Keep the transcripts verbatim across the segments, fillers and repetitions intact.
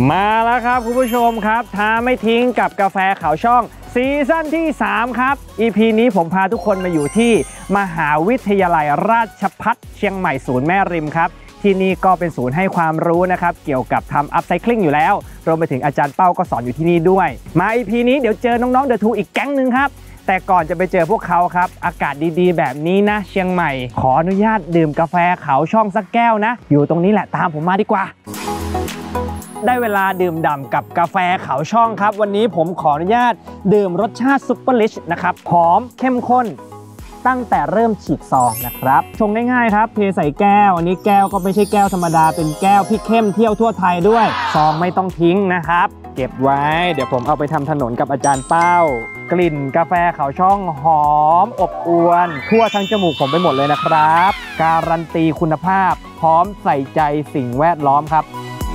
มาแล้วครับคุณผู้ชมครับท้าไม่ทิ้งกับกาแฟเขาช่องซีซั่นที่สามครับ อี พี นี้ผมพาทุกคนมาอยู่ที่มหาวิทยาลัยราชภัฏเชียงใหม่ศูนย์แม่ริมครับที่นี่ก็เป็นศูนย์ให้ความรู้นะครับเกี่ยวกับทำอัพไซคลิงอยู่แล้วรวมไปถึงอาจารย์เป้าก็สอนอยู่ที่นี่ด้วยมา อี พี นี้เดี๋ยวเจอน้องๆเดอะทูอีกแก๊งหนึ่งครับแต่ก่อนจะไปเจอพวกเขาครับอากาศดีๆแบบนี้นะเชียงใหม่ขออนุญาตดื่มกาแฟเขาช่องสักแก้วนะอยู่ตรงนี้แหละตามผมมาดีกว่าได้เวลาดื่มด่ำกับกาแฟเขาช่องครับวันนี้ผมขออนุญาตดื่มรสชาติซุปเปอร์ลิชนะครับหอมเข้มข้นตั้งแต่เริ่มฉีดซองนะครับชงง่ายๆครับเทใส่แก้วอันนี้แก้วก็ไม่ใช่แก้วธรรมดาเป็นแก้วพี่เข้มเที่ยวทั่วไทยด้วยซองไม่ต้องทิ้งนะครับเก็บไว้เดี๋ยวผมเอาไปทำถนนกับอาจารย์เป้ากลิ่นกาแฟเขาช่องหอมอบอวลทั่วทั้งจมูกผมไปหมดเลยนะครับการันตีคุณภาพพร้อมใส่ใจสิ่งแวดล้อมครับ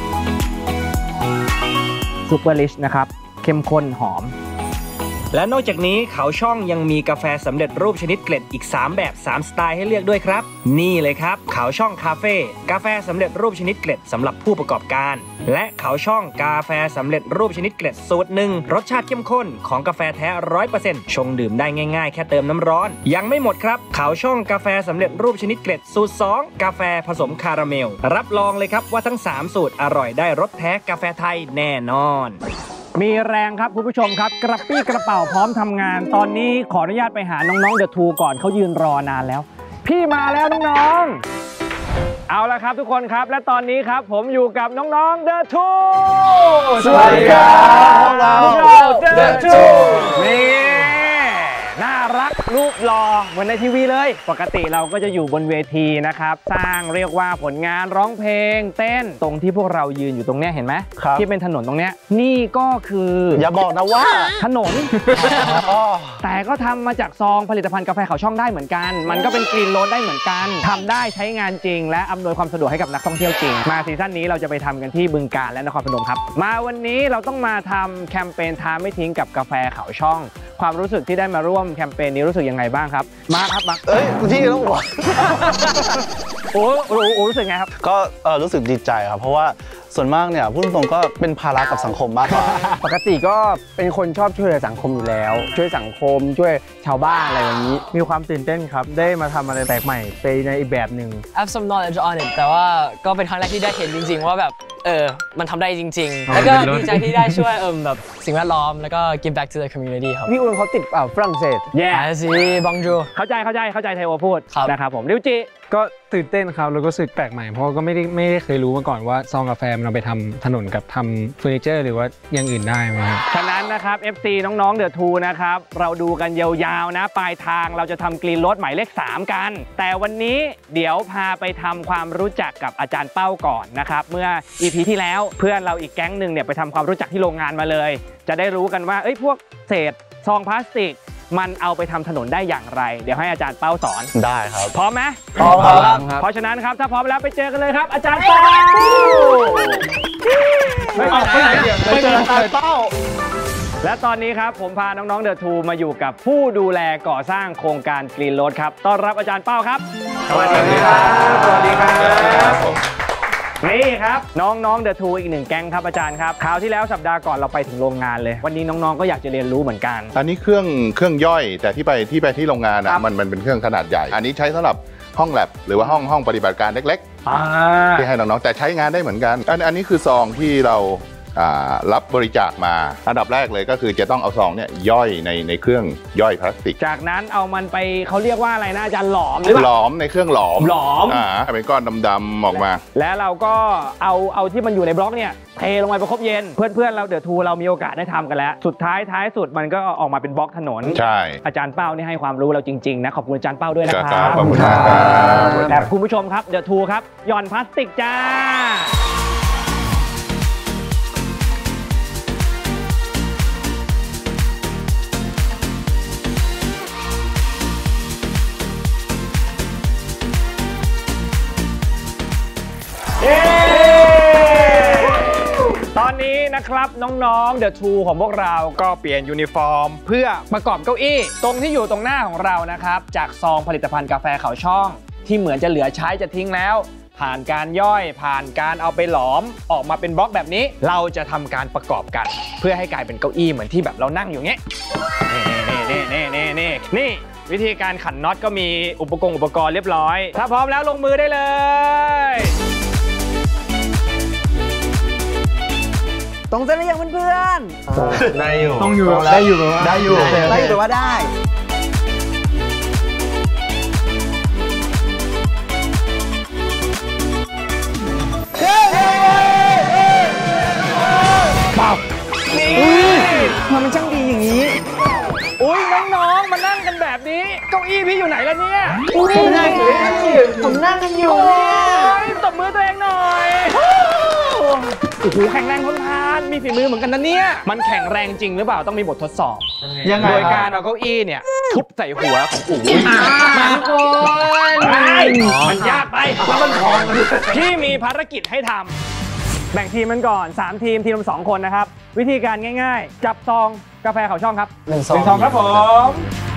ซุปเปอร์ลิชนะครับเข้มข้นหอมและนอกจากนี้เขาช่องยังมีกาแฟสำเร็จรูปชนิดเกล็ดอีกสามแบบสามสไตล์ให้เลือกด้วยครับนี่เลยครับเขาช่องคาเฟ่กาแฟสำเร็จรูปชนิดเกล็ดสำหรับผู้ประกอบการและเขาช่องกาแฟสำเร็จรูปชนิดเกล็ดสูตรหนึ่งรสชาติเข้มข้นของกาแฟแท้ ร้อยเปอร์เซ็นต์ ชงดื่มได้ง่ายๆแค่เติมน้ำร้อนยังไม่หมดครับเขาช่องกาแฟสำเร็จรูปชนิดเกล็ดสูตรสองกาแฟผสมคาราเมลรับรองเลยครับว่าทั้งสามสูตรอร่อยได้รสแท้กาแฟไทยแน่นอนมีแรงครับคุณผู้ชมครับกระปี้กระเป๋าพร้อมทำงานตอนนี้ขออนุญาตไปหาน้องๆเดอะทูก่อนเขายืนรอนานแล้วพี่มาแล้วน้องๆเอาละครับทุกคนครับและตอนนี้ครับผมอยู่กับน้องๆเดอะทูสวัสดีครับเราเดอะทูนี่น่ารักรูปหล่อเหมือนในทีวีเลยปกติเราก็จะอยู่บนเวทีนะครับสร้างเรียกว่าผลงานร้องเพลงเต้นตรงที่พวกเรายืนอยู่ตรงนี้เห็นไหมที่เป็นถนนตรงนี้นี่ก็คืออย่าบอกนะว่าถนน แต่ก็ทำมาจากซองผลิตภัณฑ์กาแฟเขาช่องได้เหมือนกันมันก็เป็นกรีนโรดได้เหมือนกันทำได้ใช้งานจริงและอำนวยความสะดวกให้กับนักท่องเที่ยวจริงมาซีซั่นนี้เราจะไปทำกันที่บึงกาฬและนครพนมครับมาวันนี้เราต้องมาทำแคมเปญท้าไม่ทิ้งกับกาแฟเขาช่องความรู้สึกที่ได้มาร่วมแคมเปญนี้รู้สึกยังไงบ้างครับมาครับมาเอ้ยพี่ต้องบอกโอ้โหรู้สึกไงครับก็รู้สึกดีใจครับเพราะว่าส่วนมากเนี่ยพูดตรงก็เป็นภาระกับสังคมมากกว่าปกติก็เป็นคนชอบช่วยเหลือสังคมอยู่แล้วช่วยสังคมช่วยชาวบ้านอะไรอย่างนี้มีความตื่นเต้นครับได้มาทำอะไรแปลกใหม่ไปในอีกแบบหนึ่ง I have some knowledge on it แต่ว่าก็เป็นครั้งแรกที่ได้เห็นจริงๆว่าแบบเออมันทำได้จริงๆแล้วก็ดีใจที่ได้ช่วยเออแบบสิ่งแวดล้อมแล้วก็ give back to the community ครับพี่อุ่นเขาติดฝรั่งเศสแย่สิบังจูเข้าใจเข้าใจเข้าใจไทยว่าพูดนะครับผมริวจิก็ตื่นเต้นครับแล้วก็รู้สึกแปลกใหม่เพราะก็ไม่ได้ไม่ได้เคยรู้มาก่อนว่าซองกาแฟมันเอาไปทำถนนกับทำเฟอร์นิเจอร์หรือว่าอย่างอื่นได้ไหมครับฉะนั้นนะครับ เอฟ ซี น้องๆเดอะทูนะครับเราดูกันยาวๆนะปลายทางเราจะทำกรีนโรดหมายเลขสามกันแต่วันนี้เดี๋ยวพาไปทำความรู้จักกับอาจารย์เป้าก่อนนะครับเมื่อ อี พี ที่แล้วเพื่อนเราอีกแก๊งหนึ่งเนี่ยไปทำความรู้จักที่โรงงานมาเลยจะได้รู้กันว่าเอ้ยพวกเศษซองพลาสติกมันเอาไปทำถนนได้อย่างไรเดี๋ยวให้อาจารย์เป้าสอนได้ครับพร้อมไหมพร้อมครับเพราะฉะนั้นครับถ้าพร้อมแล้วไปเจอกันเลยครับอาจารย์เป้าไม่เอาไปไหนไปเจออาจารย์เป้าและตอนนี้ครับผมพาน้องๆเดอะทูมาอยู่กับผู้ดูแลก่อสร้างโครงการกรีนโรดครับต้อนรับอาจารย์เป้าครับสวัสดีครับสวัสดีครับนี่ครับน้องๆเดอะทูอีกหนึ่งแก๊งครับอาจารย์ครับคราวที่แล้วสัปดาห์ก่อนเราไปถึงโรงงานเลยวันนี้น้องๆก็อยากจะเรียนรู้เหมือนกันอันนี้เครื่องเครื่องย่อยแต่ที่ไปที่ไปที่โรงงานอ่ะมันมันเป็นเครื่องขนาดใหญ่อันนี้ใช้สำหรับห้องแลบหรือว่าห้องห้องปฏิบัติการเล็กๆที่ให้น้องๆแต่ใช้งานได้เหมือนกันอันอันนี้คือซองที่เรารับบริจาคมาอันดับแรกเลยก็คือจะต้องเอาซองเนี่ยย่อยในในเครื่องย่อยพลาสติกจากนั้นเอามันไปเขาเรียกว่าอะไรนะอาจารย์หลอมหรือเปล่าหลอมในเครื่องหลอมหลอมอ่าเป็นก้อนดำๆออกมาแล้วเราก็เอาเอาที่มันอยู่ในบล็อกเนี่ยเทลงไปประคบเย็นเพื่อนๆเราเดอะทูเรามีโอกาสได้ทำกันแล้วสุดท้ายท้ายสุดมันก็ออกมาเป็นบล็อกถนนใช่อาจารย์เป้านี่ให้ความรู้เราจริงๆนะขอบคุณอาจารย์เป้าด้วยนะครับขอบคุณครับแต่คุณผู้ชมครับเดอะทูครับหย่อนพลาสติกจ้าตอนนี้นะครับน้องๆเดอะทูของพวกเราก็เปลี่ยนยูนิฟอร์มเพื่อประกอบเก้าอี้ตรงที่อยู่ตรงหน้าของเรานะครับจากซองผลิตภัณฑ์กาแฟเขาช่องที่เหมือนจะเหลือใช้จะทิ้งแล้วผ่านการย่อยผ่านการเอาไปหลอมออกมาเป็นบล็อกแบบนี้เราจะทำการประกอบกันเพื่อให้กลายเป็นเก้าอี้เหมือนที่แบบเรานั่งอยู่เงี้ยนี่นี่นี่นี่นี่นี่วิธีการขันน็อตก็มีอุปกรณ์อุปกรณ์เรียบร้อยถ้าพร้อมแล้วลงมือได้เลยตรงเส้นหรือยังเพื่อนๆได้อยู่ต้องอยู่ได้อยู่ได้อยู่ได้อยู่แต่ว่าได้มันมันช่างดีอย่างนี้อุ้ยน้องๆมานั่งกันแบบนี้เก้าอี้พี่อยู่ไหนล่ะเนี่ยผมนั่งอยู่ผมนั่งกันอยู่เนี่ยตบมือตัวเองหน่อยโอ้โหแข็งแรงทนทานมีฝีมือเหมือนกันนะเนี่ยมันแข็งแรงจริงหรือเปล่าต้องมีบททดสอบยังไงโดยการเอาเก้าอี้เนี่ยทุบใส่หัวของอู๋มันโกนมันยากไปแล้วมันพองพี่มีภารกิจให้ทำแบ่งทีมมันก่อนสามทีมทีมละสองคนนะครับวิธีการง่ายๆจับซองกาแฟเขาช่องครับหนึ่งซองครับผม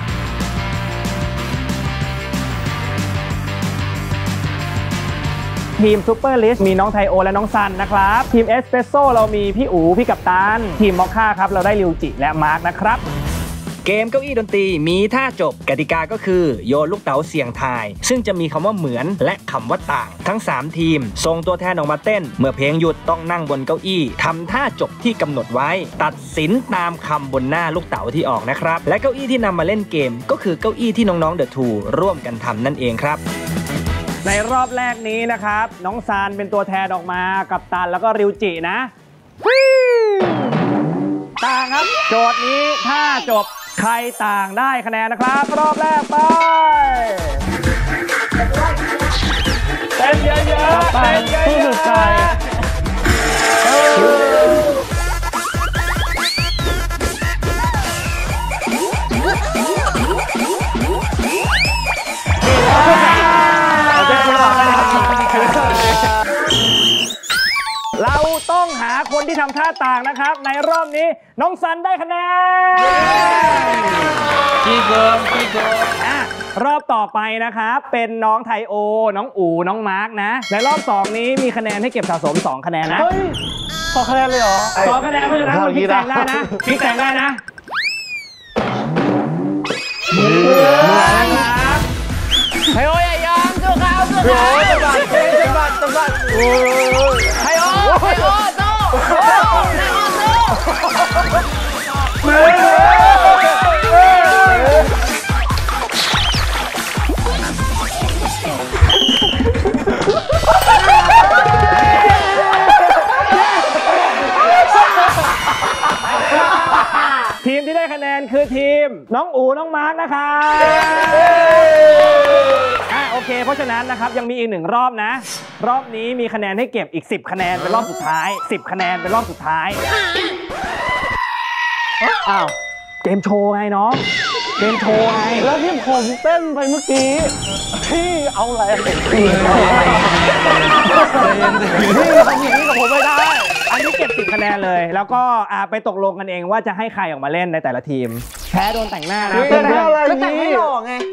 ทีมซูเปอร์ลิสมีน้องไทโอและน้องซันนะครับทีมเอสเปรสโซ่เรามีพี่อู๋พี่กัปตันทีมมอคค่าครับเราได้ริวจิและมาร์กนะครับเกมเก้าอี้ดนตรีมีท่าจบกติกาก็คือโยนลูกเต๋าเสี่ยงทายซึ่งจะมีคำว่าเหมือนและคำว่าต่างทั้งสามทีมส่งตัวแทนออกมาเต้นเมื่อเพลงหยุดต้องนั่งบนเก้าอี้ทำท่าจบที่กำหนดไว้ตัดสินตามคำบนหน้าลูกเต๋าที่ออกนะครับและเก้าอี้ที่นำมาเล่นเกมก็คือเก้าอี้ที่น้องๆเดอะทูร่วมกันทำนั่นเองครับในรอบแรกนี้นะครับน้องซานเป็นตัวแทนออกมากับตันแล้วก็ริวจินะต่างครับโจทย์นี้ถ้าจบใครต่างได้คะแนนนะครับรอบแรกไปเต้นเยอะๆเต้นเยอะๆเราต้องหาคนที่ทำท่าต่างนะครับในรอบนี้น้องซันได้คะแนนกี่เกินกี่เกินอ่ะรอบต่อไปนะครับเป็นน้องไทโอน้องอู๋น้องมาร์กนะในรอบสองนี้มีคะแนนให้เก็บสะสมสองคะแนนนะเฮ้ยสองคะแนนเลยเหรอสองคะแนนเพราะฉะนั้นคุณพลิกแซงได้นะพลิกแซงได้นะเหมือนนะครับไทโออย่ายอมสู้เขาสู้เขาจังหวัดจังหวัดจังหวัดไทโอไทโอโตไทโอโตมือทีมที่ได้คะแนนคือทีมน้องอู๋น้องมาร์กนะครับอ่ะโอเคเพราะฉะนั้นนะครับยังมีอีกหนึ่งรอบนะรอบนี้มีคะแนนให้เก็บอีกสิบคะแนนเป็นรอบสุดท้ายสิบคะแนนเป็นรอบสุดท้ายอ้าวเกมโชว์ไงน้องเกมโชว์ไงแล้วที่ผมเต้นไปเมื่อกี้พี่เอาอะไรเป็นพี่ทำอย่างนี้กับผมไม่ได้อันนี้เก็บสิบคะแนนเลยแล้วก็ไปตกลงกันเองว่าจะให้ใครออกมาเล่นในแต่ละทีมแพ้โดนแต่งหน้านะเพื่อนๆก็แต่งให้หล่อไง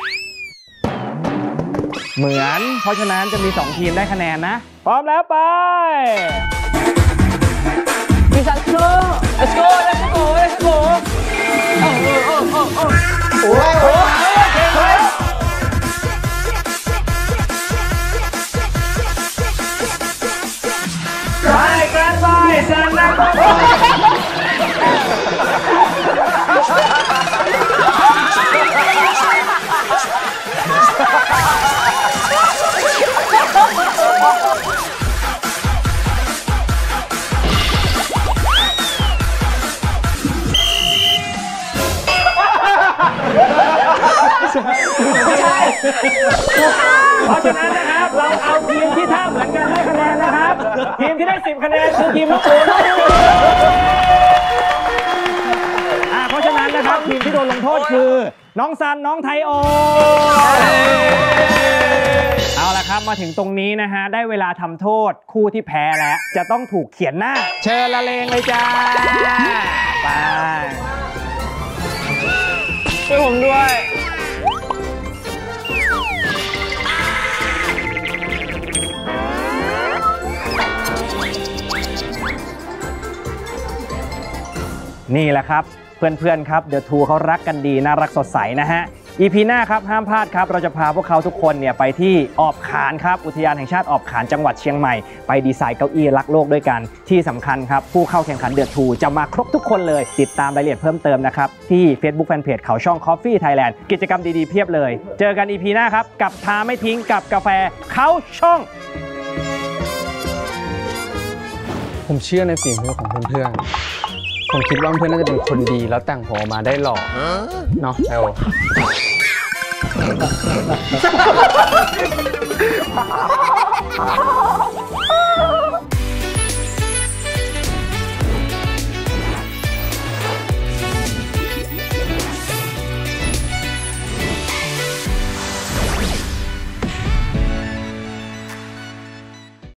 เหมือนเพราะฉะนั้นจะมีสองทีมได้คะแนนนะพร้อมแล้วไปพี่ซันโซ่ let's go let's go let's go โอ้โหโอ้โหโอ้โหโอ้โหไปกันไปซันนะเพราะฉะนั้นนะครับเราเอาทีมที่ท่าเหมือนกันได้คะแนนนะครับทีมที่ได้สิบคะแนนคือทีมน้องอู๋อ่าเพราะฉะนั้นนะครับทีมที่โดนลงโทษคือน้องซันน้องไทโอเอาละครับมาถึงตรงนี้นะฮะได้เวลาทำโทษคู่ที่แพ้แล้วจะต้องถูกเขียนหน้าเชิญละเลงเลยจ้าไปช่วยผมด้วยนี่แหละครับเพื่อนๆครับเดอะทูเขารักกันดีน่ารักสดใสนะฮะ อี พี หน้าครับห้ามพลาดครับเราจะพาพวกเขาทุกคนเนี่ยไปที่ออบขานครับอุทยานแห่งชาติออบขานจังหวัดเชียงใหม่ไปดีไซน์เก้าอี้รักโลกด้วยกันที่สำคัญครับผู้เข้าแข่งขันเดอะทูจะมาครบทุกคนเลยติดตามรายละเอียดเพิ่มเติมนะครับที่ Facebook Fanpage เขาช่อง Coffee Thailand กิจกรรมดีๆเพียบเลยเจอกัน อี พี หน้าครับกับท้าไม่ทิ้งกับกาแฟเขาช่องผมเชื่อในฝีมือของเพื่อนๆผมคิดว่าเพื่อนน่าจะเป็นคนดีแล้วแต่งผมออกมาได้หล่อเนาะเอล